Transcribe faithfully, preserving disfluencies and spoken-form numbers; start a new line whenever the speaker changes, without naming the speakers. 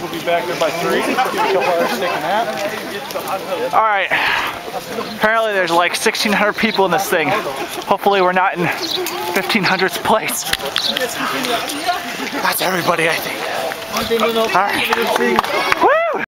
We'll be back there by three. Give a couple hours to take a nap.
All right. Apparently there's like sixteen hundred people in this thing. Hopefully we're not in fifteen hundredth place. That's everybody, I think. All right. Woo!